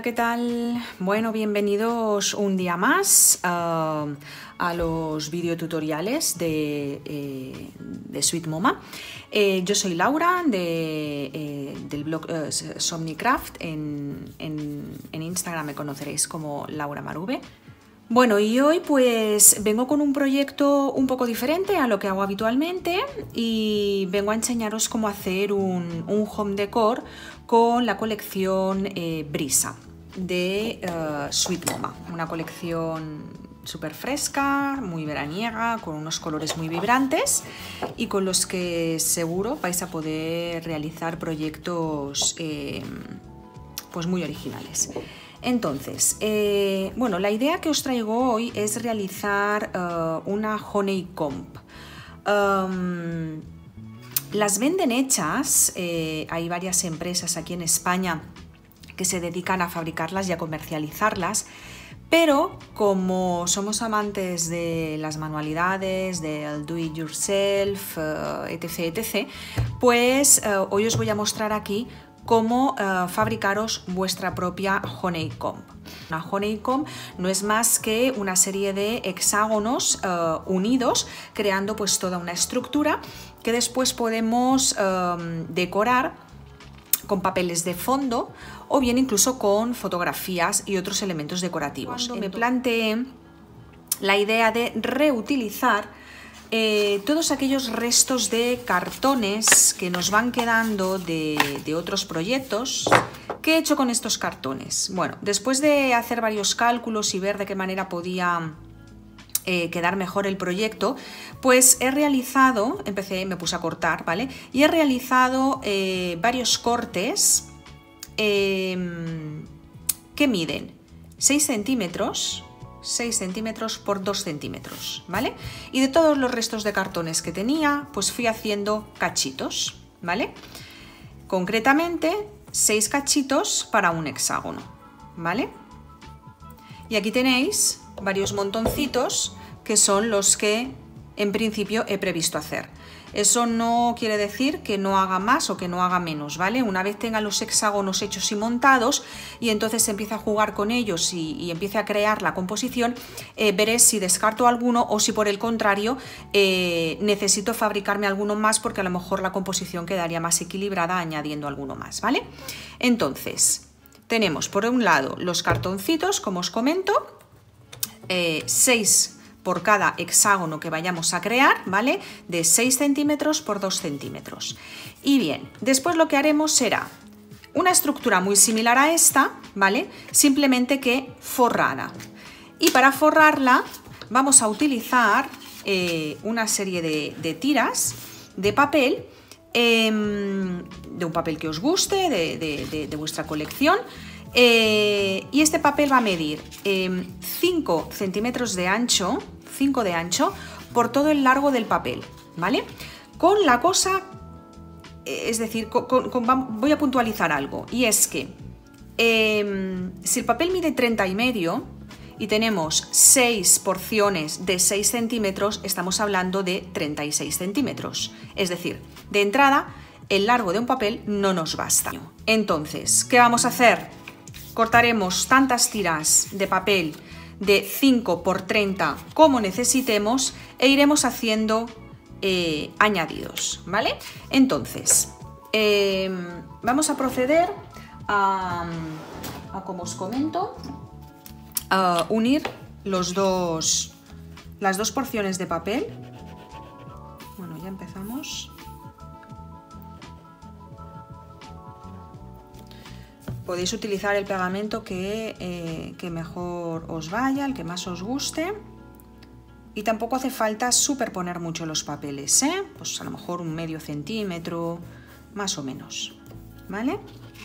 Hola, ¿qué tal? Bueno, bienvenidos un día más a los videotutoriales de Sweet Moma. Yo soy Laura del blog Somnicraft. En Instagram me conoceréis como Laura Marube. Bueno, y hoy pues vengo con un proyecto un poco diferente a lo que hago habitualmente y vengo a enseñaros cómo hacer un home decor con la colección Brisa de Sweet Moma, una colección súper fresca, muy veraniega, con unos colores muy vibrantes y con los que seguro vais a poder realizar proyectos pues muy originales. Entonces, bueno, la idea que os traigo hoy es realizar una honeycomb. Las venden hechas, hay varias empresas aquí en España que se dedican a fabricarlas y a comercializarlas, pero como somos amantes de las manualidades, del do it yourself, etc., pues hoy os voy a mostrar aquí cómo fabricaros vuestra propia honeycomb. Una honeycomb no es más que una serie de hexágonos unidos, creando pues toda una estructura que después podemos decorar con papeles de fondo o bien incluso con fotografías y otros elementos decorativos. Cuando me planteé la idea de reutilizar todos aquellos restos de cartones que nos van quedando de otros proyectos. ¿Qué he hecho con estos cartones? Bueno, después de hacer varios cálculos y ver de qué manera podía quedar mejor el proyecto, pues he realizado, me puse a cortar, ¿vale? Y he realizado varios cortes que miden 6 centímetros por 2 centímetros, ¿vale? Y de todos los restos de cartones que tenía, pues fui haciendo cachitos, ¿vale? Concretamente, 6 cachitos para un hexágono, ¿vale? Y aquí tenéis varios montoncitos que son los que en principio he previsto hacer. Eso no quiere decir que no haga más o que no haga menos, ¿vale? Una vez tenga los hexágonos hechos y montados y entonces empiece a jugar con ellos y empiece a crear la composición, veré si descarto alguno o si por el contrario necesito fabricarme alguno más porque a lo mejor la composición quedaría más equilibrada añadiendo alguno más, ¿vale? Entonces, tenemos por un lado los cartoncitos, como os comento, 6 por cada hexágono que vayamos a crear, ¿vale? De 6 centímetros por 2 centímetros. Y bien, después lo que haremos será una estructura muy similar a esta, ¿vale? Simplemente que forrada. Y para forrarla vamos a utilizar una serie de tiras de papel, de un papel que os guste, de vuestra colección. Y este papel va a medir 5 centímetros de ancho, 5 de ancho por todo el largo del papel, ¿vale? Con la cosa, es decir, voy a puntualizar algo, y es que si el papel mide 30,5 y tenemos 6 porciones de 6 centímetros, estamos hablando de 36 centímetros. Es decir, de entrada, el largo de un papel no nos basta. Entonces, ¿qué vamos a hacer? Cortaremos tantas tiras de papel de 5 por 30 como necesitemos e iremos haciendo añadidos, ¿vale? Entonces, vamos a proceder a, como os comento, a unir las dos porciones de papel. Bueno, ya empezamos. Podéis utilizar el pegamento que mejor os vaya, el que más os guste. Y tampoco hace falta superponer mucho los papeles, ¿eh? Pues a lo mejor un medio centímetro, más o menos, ¿vale?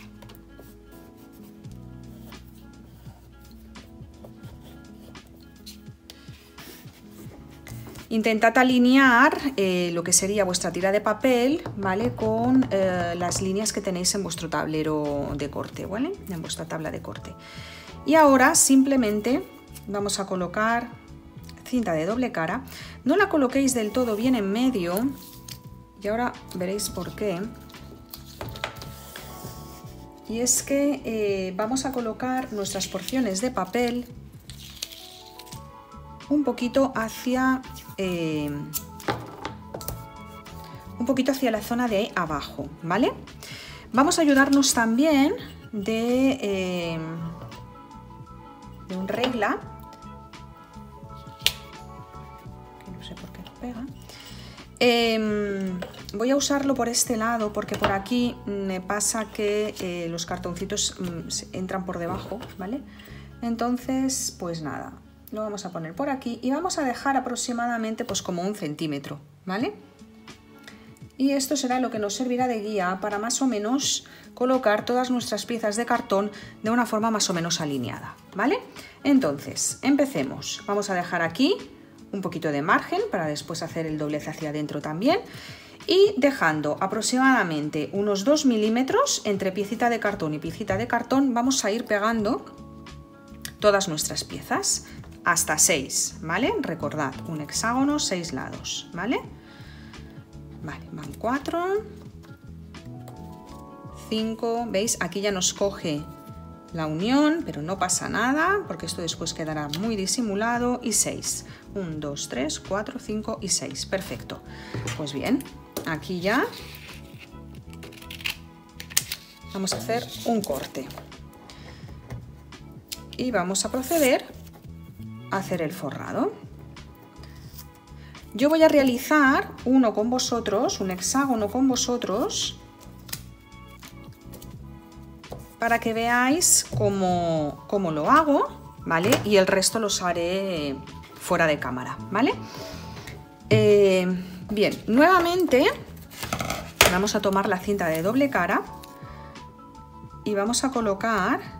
Intentad alinear lo que sería vuestra tira de papel, ¿vale? Con las líneas que tenéis en vuestro tablero de corte, ¿vale? En vuestra tabla de corte. Y ahora simplemente vamos a colocar cinta de doble cara. No la coloquéis del todo bien en medio y ahora veréis por qué. y es que vamos a colocar nuestras porciones de papel un poquito hacia la zona de ahí abajo, ¿vale? Vamos a ayudarnos también de un regla, que no sé por qué no pega. Voy a usarlo por este lado porque por aquí me pasa que los cartoncitos entran por debajo, ¿vale? Entonces, pues nada, lo vamos a poner por aquí y vamos a dejar aproximadamente pues como 1 centímetro, ¿vale? Y esto será lo que nos servirá de guía para más o menos colocar todas nuestras piezas de cartón de una forma más o menos alineada, ¿vale? Entonces, empecemos. Vamos a dejar aquí un poquito de margen para después hacer el doblez hacia adentro también y dejando aproximadamente unos 2 milímetros entre piecita de cartón y piecita de cartón vamos a ir pegando todas nuestras piezas hasta 6, ¿vale? Recordad, un hexágono, 6 lados, ¿vale? Vale, van 4, 5, ¿veis? Aquí ya nos coge la unión, pero no pasa nada porque esto después quedará muy disimulado. Y 6, 1, 2, 3, 4, 5 y 6, perfecto. Pues bien, aquí ya vamos a hacer un corte y vamos a proceder a hacer el forrado. Yo voy a realizar uno con vosotros, un hexágono con vosotros, para que veáis cómo lo hago, ¿vale? Y el resto los haré fuera de cámara, ¿vale? Bien, nuevamente vamos a tomar la cinta de doble cara y vamos a colocar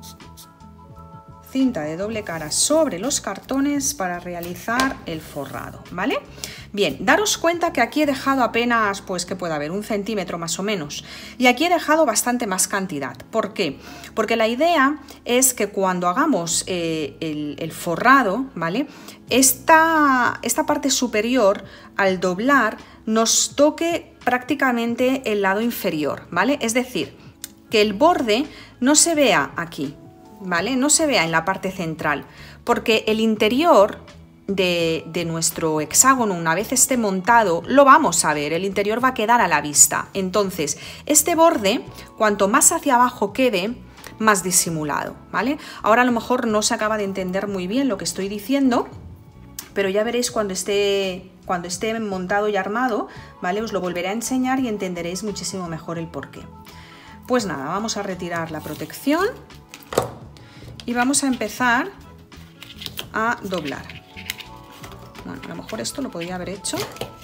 cinta de doble cara sobre los cartones para realizar el forrado, ¿vale? Bien, daros cuenta que aquí he dejado apenas, pues que puede haber 1 centímetro más o menos, y aquí he dejado bastante más cantidad. ¿Por qué? Porque la idea es que cuando hagamos el forrado, ¿vale? Esta parte superior, al doblar, nos toque prácticamente el lado inferior, ¿vale? Es decir, que el borde no se vea aquí, ¿vale? No se vea en la parte central, porque el interior de nuestro hexágono, una vez esté montado, lo vamos a ver, el interior va a quedar a la vista. Entonces, este borde, cuanto más hacia abajo quede, más disimulado, ¿vale? Ahora a lo mejor no se acaba de entender muy bien lo que estoy diciendo, pero ya veréis cuando esté montado y armado, ¿vale? Os lo volveré a enseñar y entenderéis muchísimo mejor el porqué. Pues nada, vamos a retirar la protección y vamos a empezar a doblar. Bueno, a lo mejor esto lo podría haber hecho.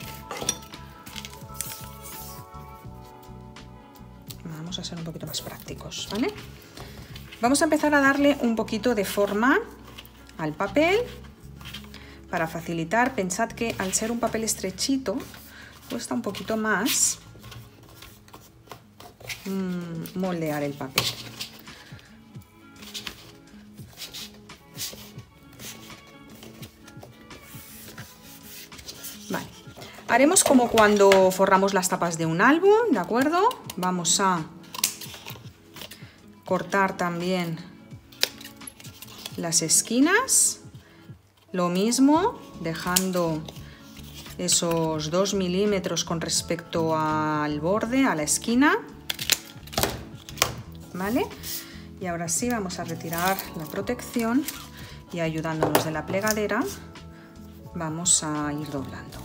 Vamos a ser un poquito más prácticos, ¿vale? Vamos a empezar a darle un poquito de forma al papel para facilitar. Pensad que al ser un papel estrechito cuesta un poquito más moldear el papel. Vale, haremos como cuando forramos las tapas de un álbum, ¿de acuerdo? Vamos a cortar también las esquinas, lo mismo, dejando esos 2 milímetros con respecto al borde, a la esquina, ¿vale? Y ahora sí vamos a retirar la protección y ayudándonos de la plegadera vamos a ir doblando.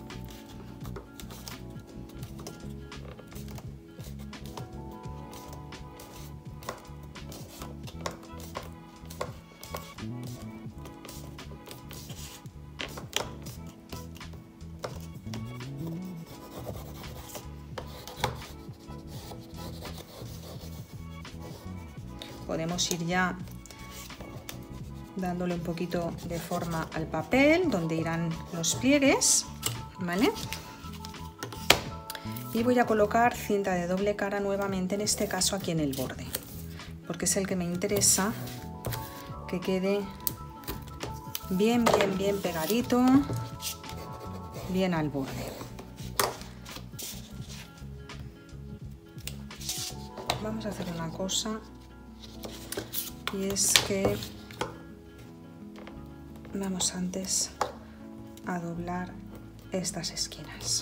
Podemos ir ya dándole un poquito de forma al papel donde irán los pliegues, ¿vale? Y voy a colocar cinta de doble cara nuevamente, en este caso aquí en el borde, porque es el que me interesa que quede bien pegadito, bien al borde. vamos a hacer una cosa, y es que vamos antes a doblar estas esquinas.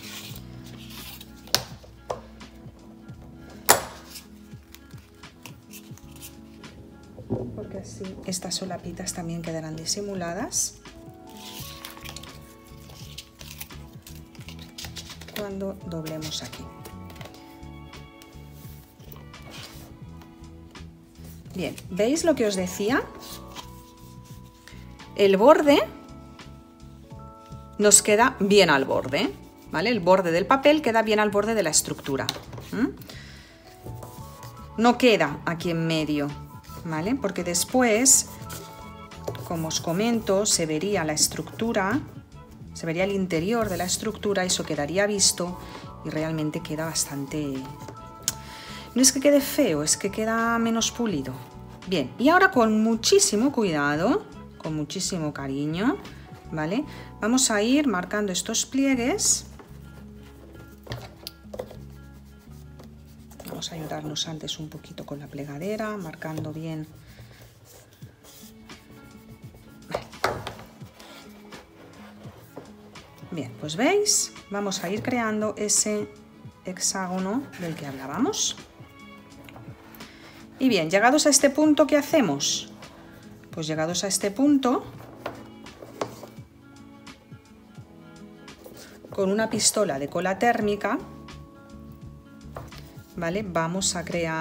Porque así estas solapitas también quedarán disimuladas cuando doblemos aquí. Bien, ¿veis lo que os decía? El borde nos queda bien al borde, ¿vale? El borde del papel queda bien al borde de la estructura. No queda aquí en medio, ¿vale? Porque después, como os comento, se vería la estructura, se vería el interior de la estructura, eso quedaría visto y realmente queda bastante... No es que quede feo, es que queda menos pulido. Bien, y ahora con muchísimo cuidado, con muchísimo cariño, ¿vale? Vamos a ir marcando estos pliegues. Vamos a ayudarnos antes un poquito con la plegadera, marcando bien. Bien, pues veis, vamos a ir creando ese hexágono del que hablábamos. Y bien, llegados a este punto, ¿qué hacemos? Pues llegados a este punto, con una pistola de cola térmica, ¿vale? Vamos a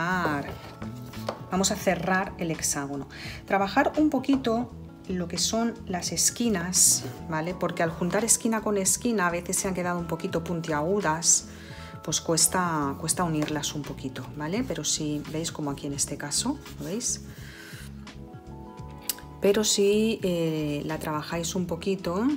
cerrar el hexágono. Trabajar un poquito lo que son las esquinas, ¿vale? Porque al juntar esquina con esquina a veces se han quedado un poquito puntiagudas, pues cuesta unirlas un poquito, ¿vale? Pero si veis, como aquí en este caso, ¿lo veis? Pero si la trabajáis un poquito,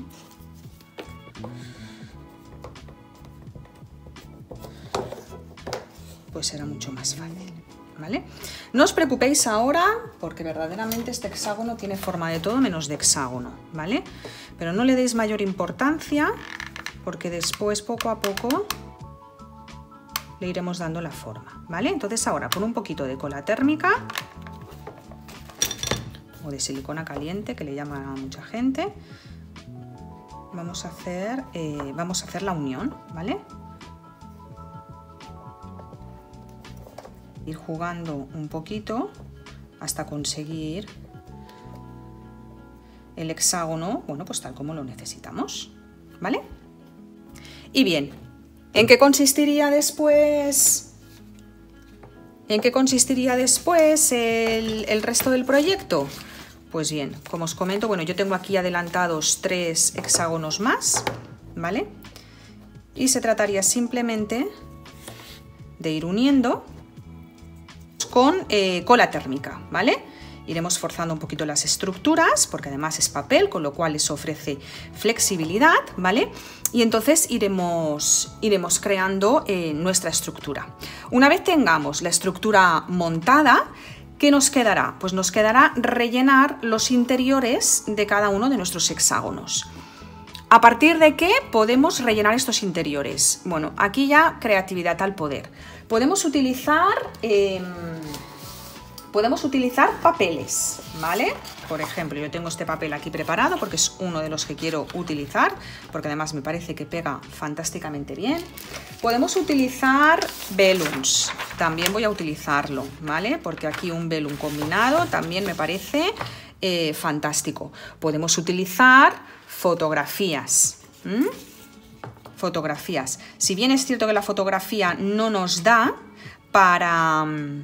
pues será mucho más fácil, ¿vale? No os preocupéis ahora, porque verdaderamente este hexágono tiene forma de todo menos de hexágono, ¿vale? Pero no le deis mayor importancia, porque después, poco a poco, le iremos dando la forma, ¿vale? Entonces ahora, con un poquito de cola térmica o de silicona caliente, que le llama a mucha gente, vamos a hacer la unión, ¿vale? Ir jugando un poquito hasta conseguir el hexágono, bueno, pues tal como lo necesitamos, ¿vale? Y bien, ¿en qué consistiría después el resto del proyecto? Pues bien, como os comento, bueno, yo tengo aquí adelantados 3 hexágonos más, ¿vale? Y se trataría simplemente de ir uniendo con cola térmica, ¿vale? Iremos forzando un poquito las estructuras, porque además es papel, con lo cual eso ofrece flexibilidad, ¿vale? Y entonces iremos creando nuestra estructura. Una vez tengamos la estructura montada, ¿qué nos quedará? Pues nos quedará rellenar los interiores de cada uno de nuestros hexágonos. ¿A partir de qué podemos rellenar estos interiores? Bueno, aquí ya creatividad al poder. Podemos utilizar papeles, ¿vale? Por ejemplo, yo tengo este papel aquí preparado porque es uno de los que quiero utilizar, porque además me parece que pega fantásticamente bien. Podemos utilizar velums, también voy a utilizarlo, ¿vale? Porque aquí un velum combinado también me parece fantástico. Podemos utilizar fotografías. Fotografías. Si bien es cierto que la fotografía no nos da para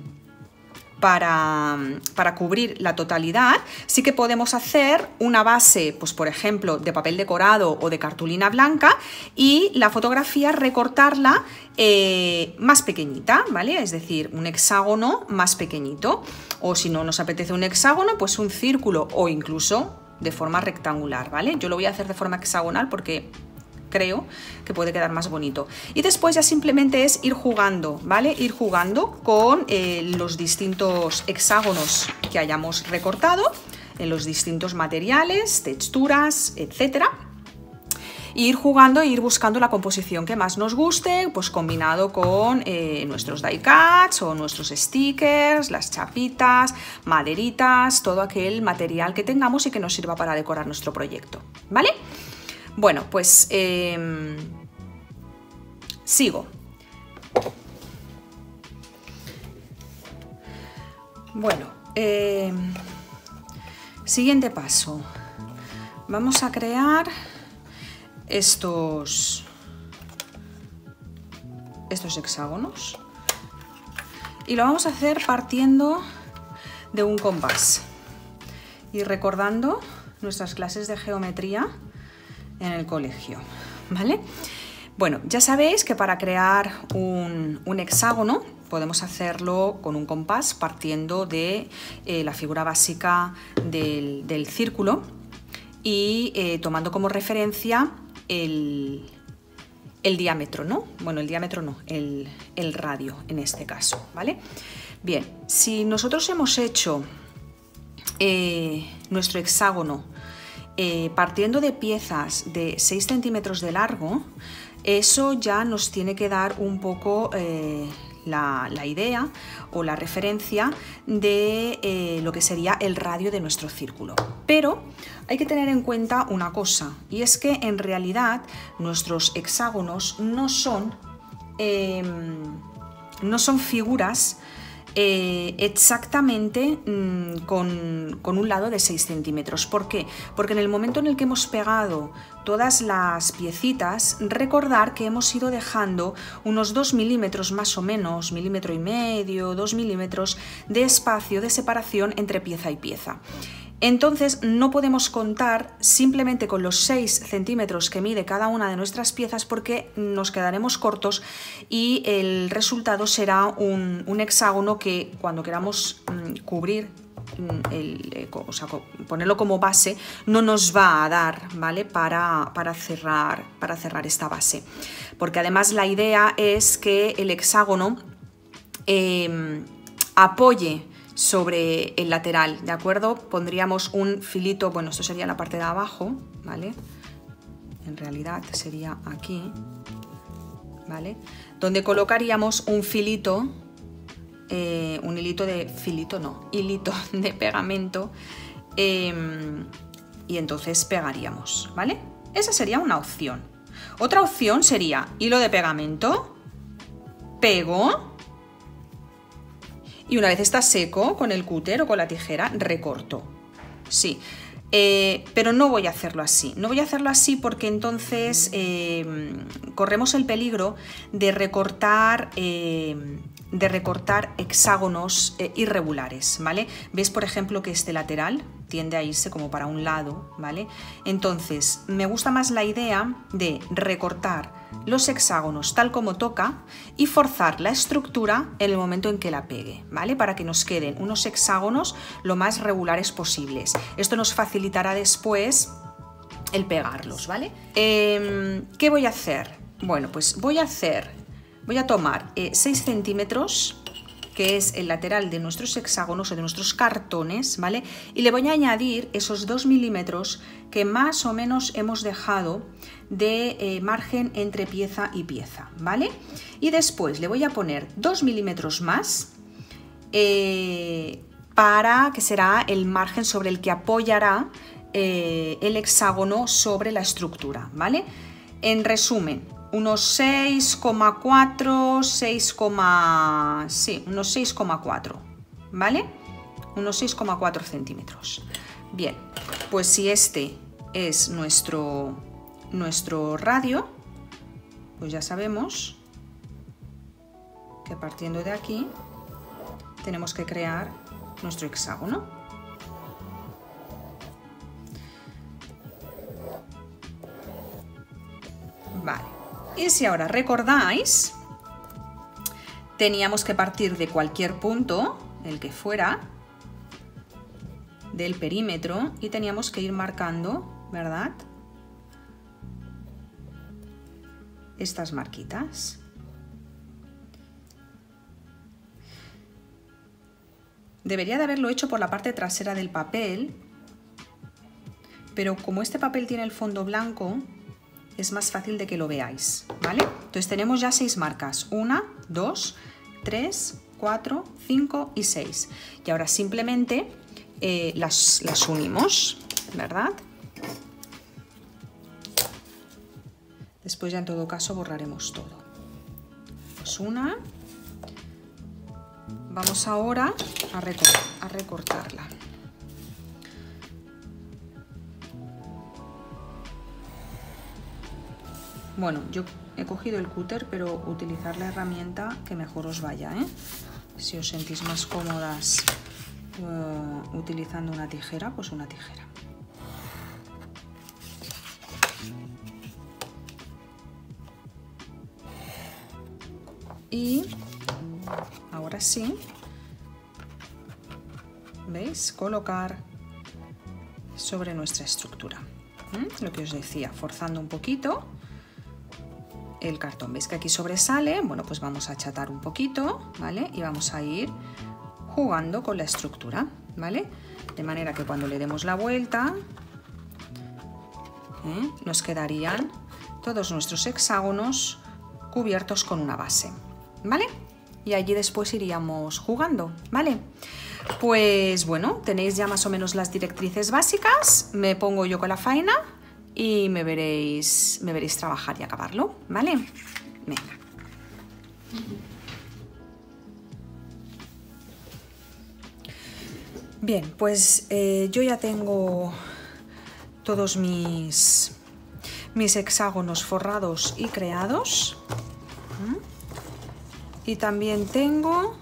cubrir la totalidad, sí que podemos hacer una base, pues por ejemplo, de papel decorado o de cartulina blanca, y la fotografía recortarla más pequeñita, ¿vale? Es decir, un hexágono más pequeñito, o si no nos apetece un hexágono, pues un círculo o incluso de forma rectangular, ¿vale? Yo lo voy a hacer de forma hexagonal porque creo que puede quedar más bonito. Y después ya simplemente es ir jugando, ¿vale? Ir jugando con los distintos hexágonos que hayamos recortado, en los distintos materiales, texturas, etcétera. ir jugando e ir buscando la composición que más nos guste, pues combinado con nuestros die cuts o nuestros stickers, las chapitas, maderitas, todo aquel material que tengamos y que nos sirva para decorar nuestro proyecto, ¿vale? Bueno, pues sigo. Bueno, siguiente paso. Vamos a crear estos hexágonos y lo vamos a hacer partiendo de un compás y recordando nuestras clases de geometría en el colegio, ¿vale? Bueno, ya sabéis que para crear un hexágono podemos hacerlo con un compás partiendo de la figura básica del círculo y tomando como referencia el diámetro, ¿no? Bueno, el diámetro no, el radio en este caso, ¿vale? Bien, si nosotros hemos hecho nuestro hexágono partiendo de piezas de 6 centímetros de largo, eso ya nos tiene que dar un poco la idea o la referencia de lo que sería el radio de nuestro círculo. Pero hay que tener en cuenta una cosa, y es que en realidad nuestros hexágonos no son figuras exactamente con un lado de 6 centímetros. ¿Por qué? Porque en el momento en el que hemos pegado todas las piecitas, recordar que hemos ido dejando unos 2 milímetros más o menos, 1,5 milímetros, 2 milímetros de espacio de separación entre pieza y pieza. Entonces no podemos contar simplemente con los 6 centímetros que mide cada una de nuestras piezas porque nos quedaremos cortos y el resultado será un hexágono que cuando queramos cubrir, o sea, ponerlo como base, no nos va a dar, ¿vale? para cerrar esta base. Porque además la idea es que el hexágono apoye sobre el lateral, ¿de acuerdo? Pondríamos un filito, bueno, esto sería la parte de abajo, ¿vale? En realidad sería aquí, ¿vale? Donde colocaríamos un filito, hilito de pegamento, y entonces pegaríamos, ¿vale? Esa sería una opción. Otra opción sería hilo de pegamento, pego, y una vez está seco, con el cúter o con la tijera, recorto. Sí, pero no voy a hacerlo así. No voy a hacerlo así porque entonces corremos el peligro de recortar hexágonos irregulares, ¿vale? ¿Ves, por ejemplo, que este lateral tiende a irse como para un lado, ¿vale? Entonces, me gusta más la idea de recortar los hexágonos tal como toca y forzar la estructura en el momento en que la pegue, ¿vale? Para que nos queden unos hexágonos lo más regulares posibles. Esto nos facilitará después el pegarlos, ¿vale? ¿Qué voy a hacer? Bueno, pues voy a tomar 6 centímetros, que es el lateral de nuestros hexágonos o de nuestros cartones, ¿vale? Y le voy a añadir esos 2 milímetros que más o menos hemos dejado de margen entre pieza y pieza, ¿vale? Y después le voy a poner 2 milímetros más para que será el margen sobre el que apoyará el hexágono sobre la estructura, ¿vale? En resumen, unos 6,4, ¿vale? Unos 6,4 centímetros. Bien, pues si este es nuestro radio, pues ya sabemos que partiendo de aquí tenemos que crear nuestro hexágono. Vale. Y si ahora recordáis, teníamos que partir de cualquier punto, el que fuera, del perímetro, y teníamos que ir marcando, ¿verdad?, estas marquitas. Debería de haberlo hecho por la parte trasera del papel, pero como este papel tiene el fondo blanco, es más fácil de que lo veáis, ¿vale? Entonces tenemos ya 6 marcas, 1, 2, 3, 4, 5 y 6. Y ahora simplemente las unimos, ¿verdad? Después ya en todo caso borraremos todo. Pues una. Vamos ahora a recortarla. Bueno, yo he cogido el cúter, pero utilizar la herramienta que mejor os vaya, ¿eh? Si os sentís más cómodas utilizando una tijera, pues una tijera. Y ahora sí, ¿veis? Colocar sobre nuestra estructura. Lo que os decía, forzando un poquito el cartón. ¿Veis que aquí sobresale? Bueno, pues vamos a achatar un poquito, ¿vale? Y vamos a ir jugando con la estructura, ¿vale? De manera que cuando le demos la vuelta, nos quedarían todos nuestros hexágonos cubiertos con una base, ¿vale? Y allí después iríamos jugando, ¿vale? Pues bueno, tenéis ya más o menos las directrices básicas, me pongo yo con la faena y me veréis trabajar y acabarlo, ¿vale? Venga. Bien, pues yo ya tengo todos mis hexágonos forrados y creados. Y también tengo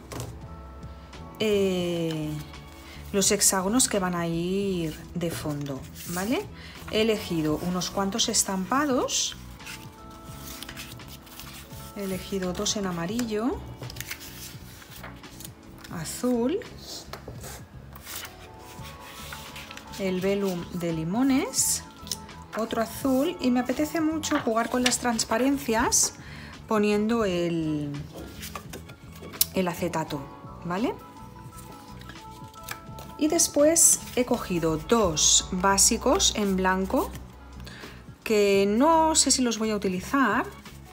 los hexágonos que van a ir de fondo, ¿vale? He elegido unos cuantos estampados. He elegido 2 en amarillo, azul, el velum de limones, otro azul, y me apetece mucho jugar con las transparencias poniendo el acetato, ¿vale? Y después he cogido 2 básicos en blanco que no sé si los voy a utilizar,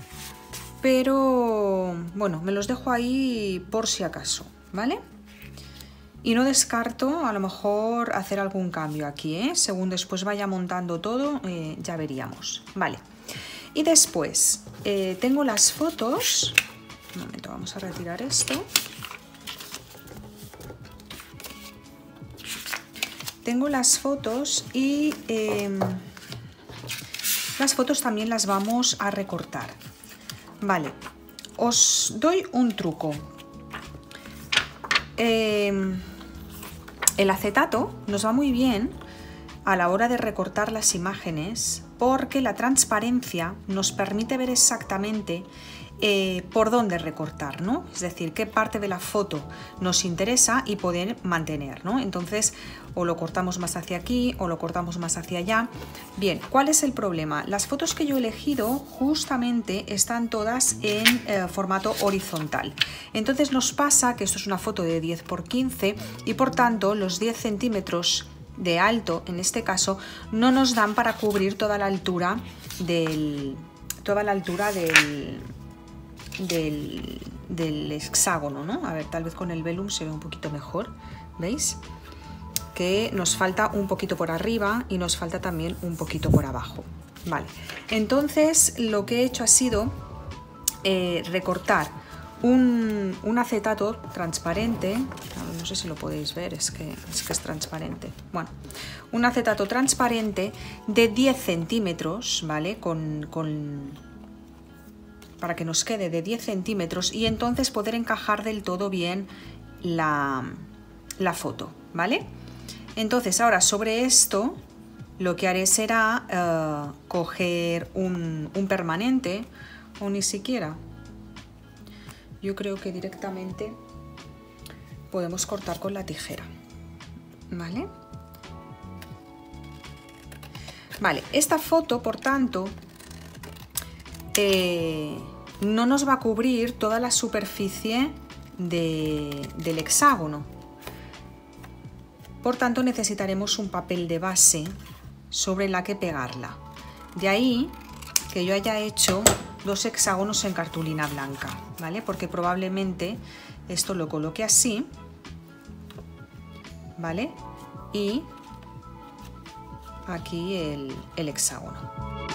pero bueno, me los dejo ahí por si acaso, ¿vale? Y no descarto a lo mejor hacer algún cambio aquí, ¿eh? Según después vaya montando todo, ya veríamos, ¿vale? Y después tengo las fotos. Un momento, vamos a retirar esto. Tengo las fotos y las fotos también las vamos a recortar. Vale, os doy un truco. El acetato nos va muy bien a la hora de recortar las imágenes porque la transparencia nos permite ver exactamente por dónde recortar, ¿no? Es decir, qué parte de la foto nos interesa y poder mantener, ¿no? Entonces, o lo cortamos más hacia aquí o lo cortamos más hacia allá. Bien, ¿cuál es el problema? Las fotos que yo he elegido justamente están todas en formato horizontal. Entonces nos pasa que esto es una foto de 10 por 15 y por tanto los 10 centímetros de alto, en este caso, no nos dan para cubrir toda la altura del hexágono, ¿no? A ver, tal vez con el velum se ve un poquito mejor, ¿veis? Que nos falta un poquito por arriba y nos falta también un poquito por abajo. Vale, entonces lo que he hecho ha sido recortar un acetato transparente. No sé si lo podéis ver, es que es transparente. Bueno, un acetato transparente de 10 centímetros, ¿vale? Para que nos quede de 10 centímetros y entonces poder encajar del todo bien la foto, ¿vale? Entonces ahora sobre esto lo que haré será coger un permanente, o ni siquiera, yo creo que directamente podemos cortar con la tijera, ¿vale? Vale, esta foto, por tanto, no nos va a cubrir toda la superficie del hexágono. Por tanto, necesitaremos un papel de base sobre la que pegarla. De ahí que yo haya hecho 2 hexágonos en cartulina blanca, ¿vale? Porque probablemente esto lo coloque así, ¿vale? Y aquí el hexágono.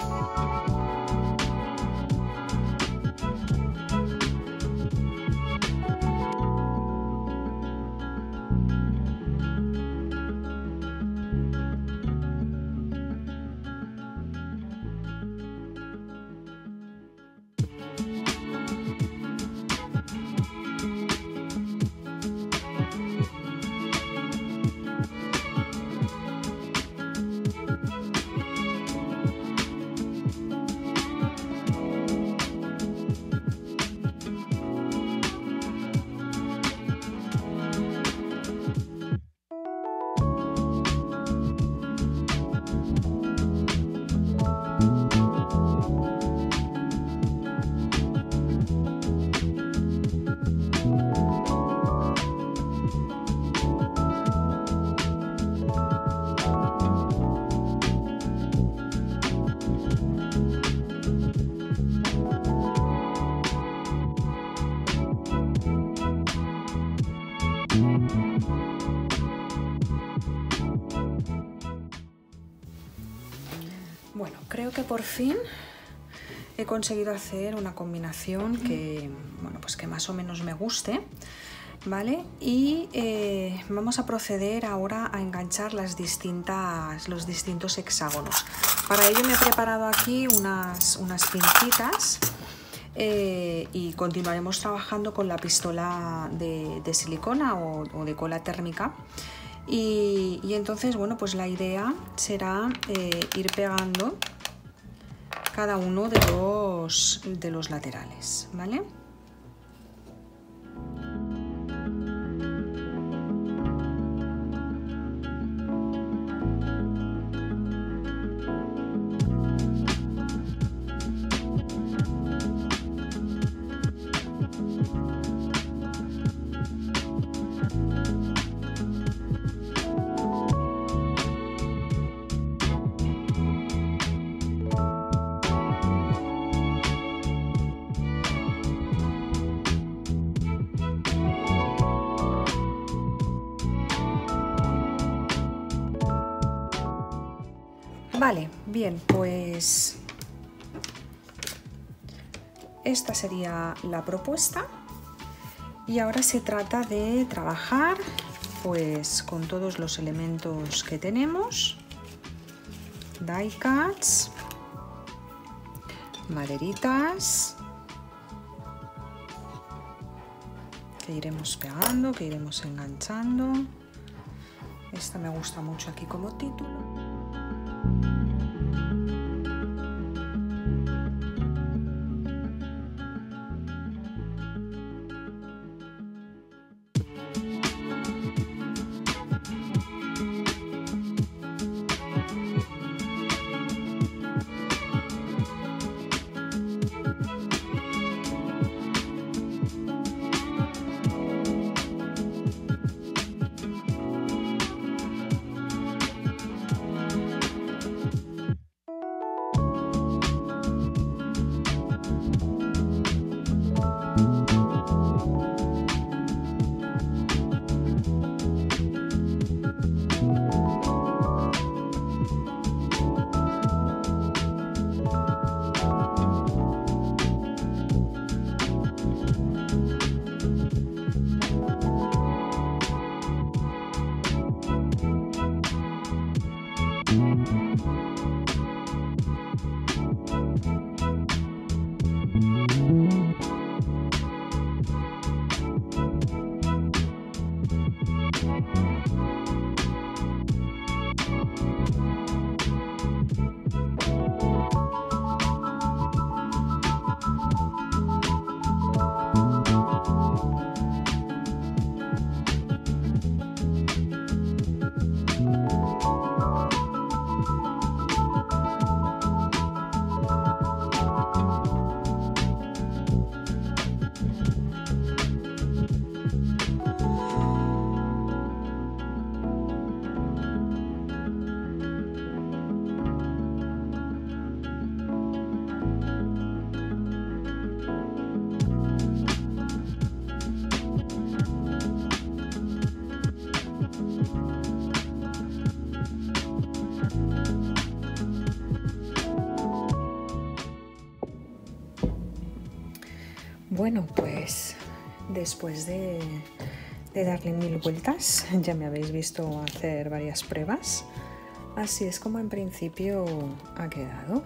Bueno, creo que por fin he conseguido hacer una combinación que, bueno, pues que más o menos me guste, ¿vale? Y vamos a proceder ahora a enganchar los distintos hexágonos. Para ello me he preparado aquí unas pincitas y continuaremos trabajando con la pistola de silicona o de cola térmica. Y entonces, bueno, pues la idea será ir pegando cada uno de los laterales, ¿vale? Vale, bien, pues esta sería la propuesta y ahora se trata de trabajar pues con todos los elementos que tenemos, die cuts, maderitas que iremos pegando, que iremos enganchando. Esta me gusta mucho aquí como título. Bueno, pues después de darle 1000 vueltas, ya me habéis visto hacer varias pruebas. Así es como en principio ha quedado.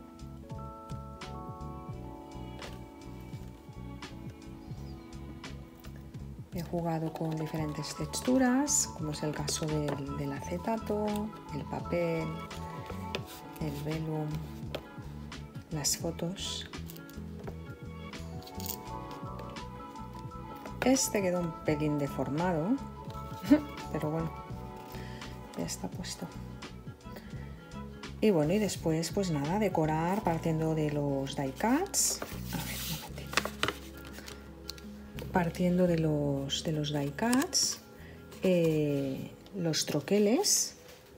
He jugado con diferentes texturas, como es el caso del acetato, el papel, el vellum, las fotos. Este quedó un pelín deformado, pero bueno, ya está puesto. Y bueno, y después pues nada, decorar partiendo de los die cuts. A ver, un momentito. Partiendo de los die cuts, los troqueles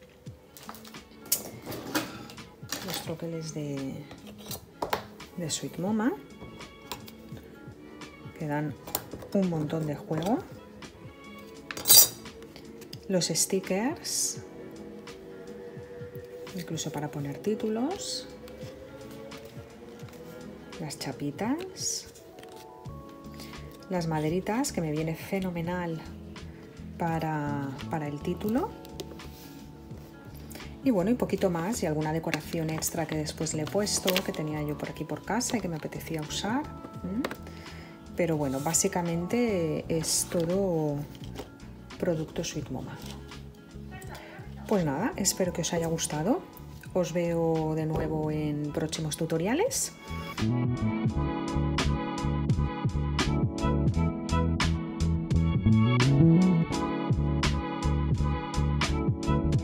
de Sweet Moma, que dan un montón de juego. Los stickers, incluso para poner títulos. Las chapitas. Las maderitas, que me viene fenomenal para el título. Y bueno, y poquito más, y alguna decoración extra que después le he puesto, que tenía yo por aquí por casa y que me apetecía usar. Pero bueno, básicamente es todo producto Sweet Moma. Pues nada, espero que os haya gustado. Os veo de nuevo en próximos tutoriales.